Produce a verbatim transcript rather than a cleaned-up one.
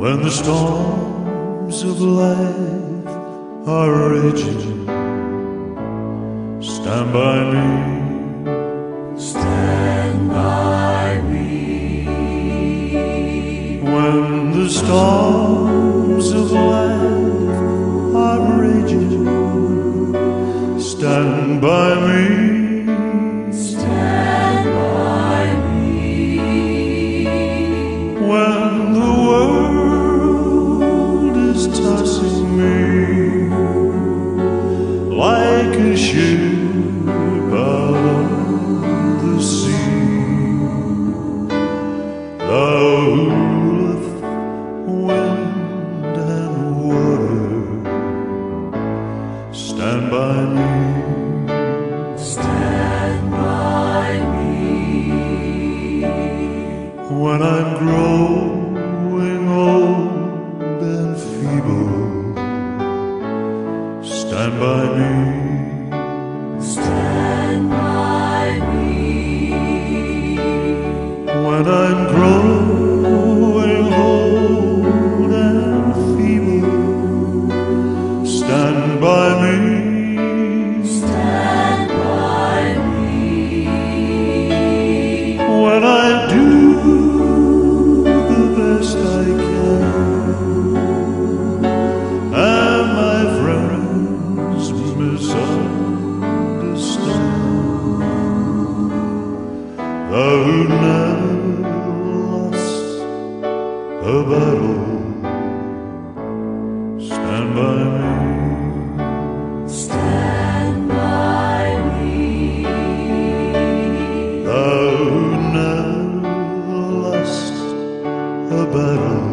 When the storms of life are raging, stand by me, stand by me. when the storms of life are raging, stand by me, stand by me. when the world is tossing me like a ship out on the sea. Thou ruleth wind and water, stand by me, Stand by me. when I'm growing old and feeble, stand by me, Stand by me. when I'm growing old and feeble, stand by me, Stand by me. when I do the best I can, and my friends misunderstand. Thou never lost a battle, stand by me, Stand by me. thou never lost a battle,